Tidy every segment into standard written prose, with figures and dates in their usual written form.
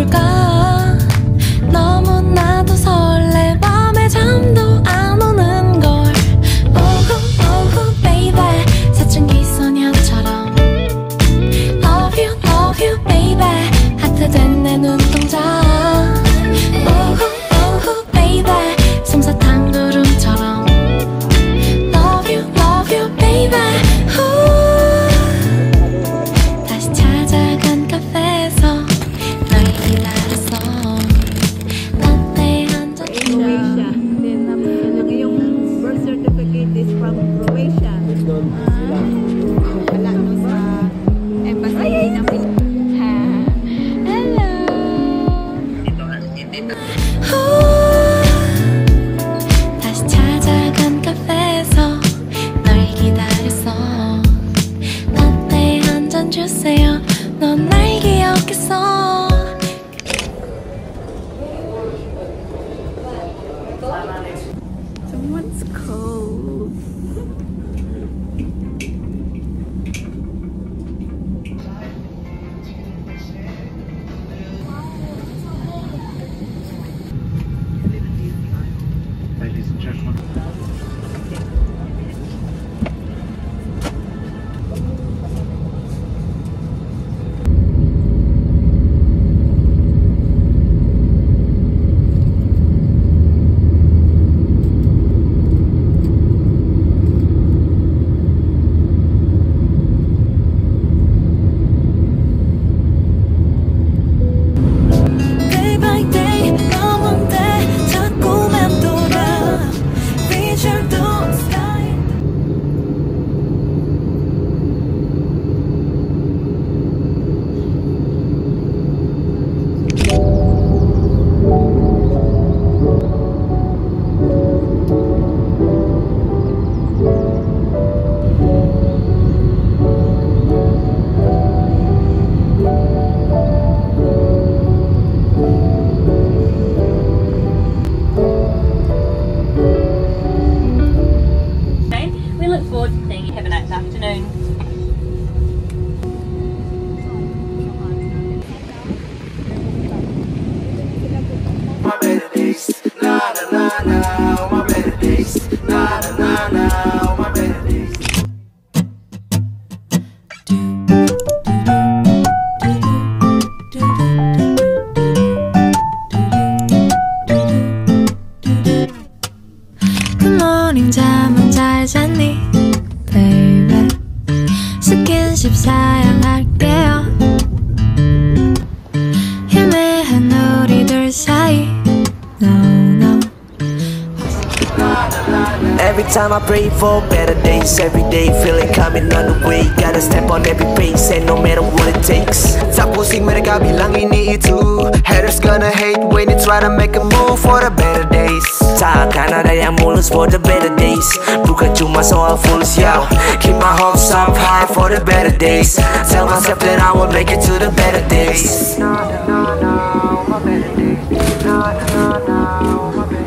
볼까 너무나도 설레 밤에 잠도 안 오는 걸 오후 오후 baby 사춘기 소녀처럼 Love you baby 하트 된 내 눈동자 오후 오후 baby 솜사탕 구름처럼 Love you baby 다시 찾아간 카페에서 널 기다렸어 라떼 한잔 Croatia. Then yung birth certificate is from Croatia. Wala no sa embassy ng Hello 다시 찾아간 카페에서 널 기다렸어 라떼 한잔 주세요 넌 날 기억했어 Someone's cold. Ladies and gentlemen. Day by day 가운데 자꾸 맴돌아 Vision to sky We look forward to seeing you. Have a nice afternoon. My better days, na na na na, my better days, na na na na, my better days. Good morning 잠은 잘 잤니 baby 스킨십 사양할게요 희미한 우리들 사이 no no Every time I pray for better days, every day feeling coming on the way. Gotta step on every pace, and no matter what it takes. tapos mereka bilang ini itu. Haters gonna hate when you try to make a move for the better days. Takkan ada yang mulus for the better days. Bukan cuma soal fulus, yo. Keep my hopes up high for the better days. Tell myself that I will make it to the better days. No, no, no, my better days. No, no, no, my better days.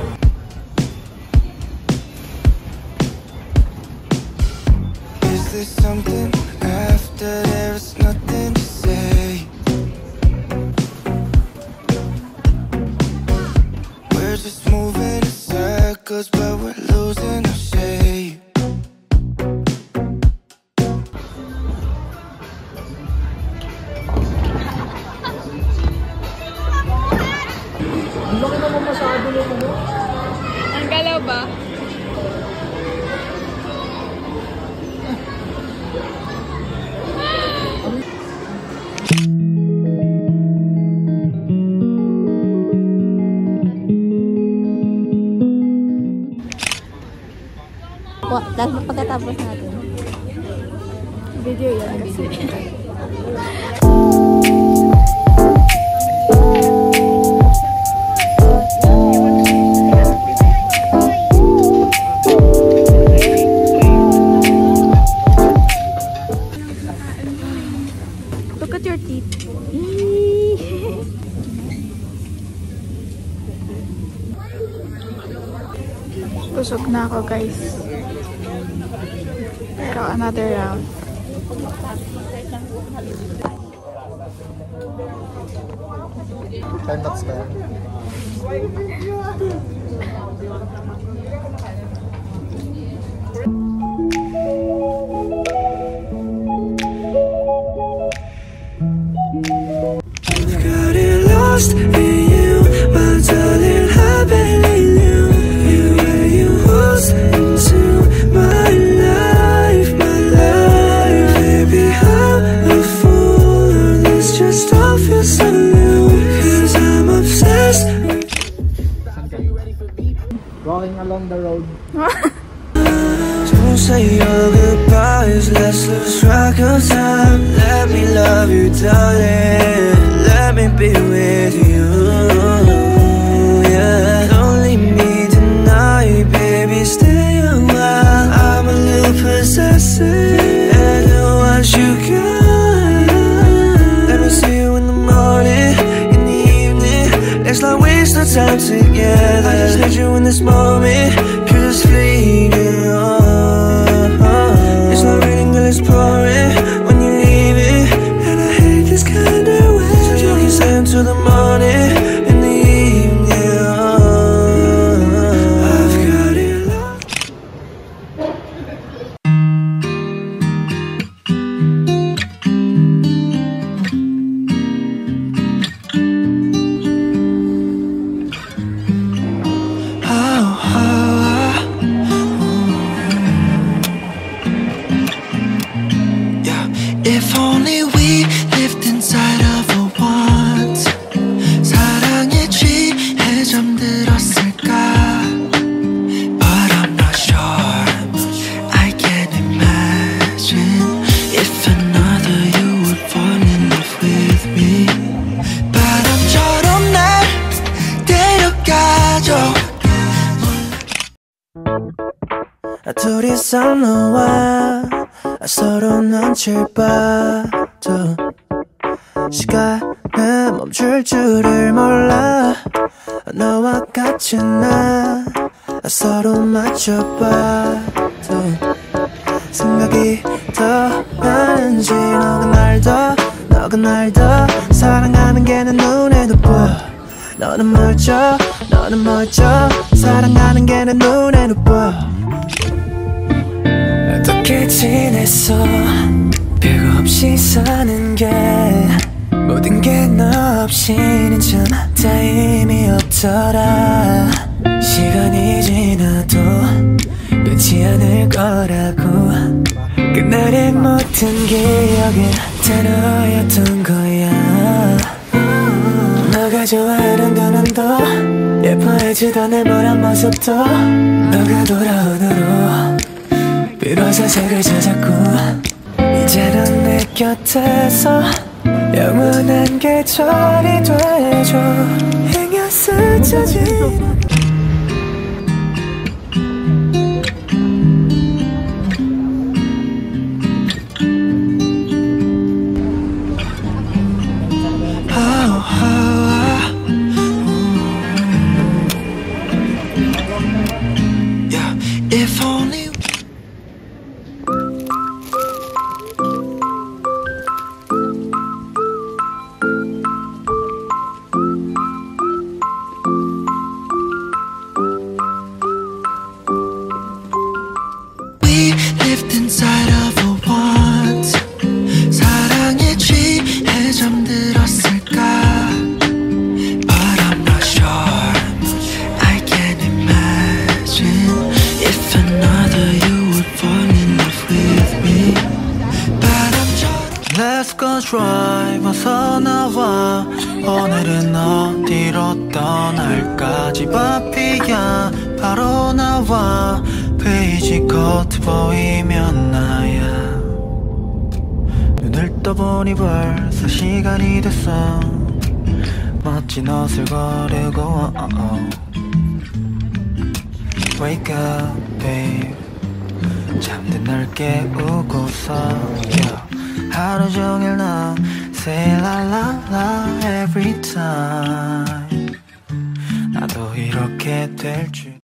Is there something after there's nothing to say? We're just moving in circles, but we're losing our shape. Ang galaw ba? Dahil pagkatapos natin. Video yan. Video. Look at your teeth. Busog na ako, guys. Pero another round. Timelapse kaya. Got it lost in you, my darling, I believe you were you was into my life, baby, I'm a fool, this just all feels so new, 'cause I'm obsessed. Walking along the road. Don't say your goodbyes, let's lose track of time. Let me love you, darling. Let me be with you. Yeah, don't leave me tonight, baby. Stay a while. I'm a little possessive, and I want you good. Let me see you in the morning, in the evening. Let's not waste our time together. I just need you in this moment, 'cause it's fleeting on. It's not raining, but it's pouring when you leave it, and I hate this kind of way. So you can stay until the morning, in the evening. I've got it lost. If only we lived inside of a want. 사랑에 취해 잠들었을까? But I'm not sure. I can't imagine if another you would fall in love with me. 바람처럼 날 데려가줘. 둘이서 너와 서로 눈치를 봐도 시간은 멈출 줄을 몰라. 너와 같이 나 서로 맞춰봐도 생각이 더 많은지. 너가 날 더 사랑하는 게 내 눈에도 보여. 너는 멀쩡 사랑하는 게 내 눈에도 보여. 어떻게 지냈어? 별거 없이 사는 게 모든 게 너 없이는 참 다 의미 없더라. 시간이 지나도 변치 않을 거라고. 그날의 모든 기억은 다 너였던 거야. 너가 좋아하는 두 눈도 예뻐해주던 내 모란 모습도 너가 돌아온 후로 비로소 색을 찾았고, 이제는 내 곁에서 영원한 계절이 돼줘. 행여 스쳐지는 If only we lived inside of a want. 사랑에 취해 잠들었을까? But I'm not sure. I can't imagine if another you would fall in love with me. Let's go drive, 어서 나와. 오늘은 어디로 떠날까? 집 앞이야, 바로 나와. 페이지 코트 보이면 나야. 눈을 떠보니 벌써 시간이 됐어. 멋진 옷을 고르고 Wake up, babe. 잠든 널 깨우고서 하루 종일 넌 say la la la every time. 나도 이렇게 될 줄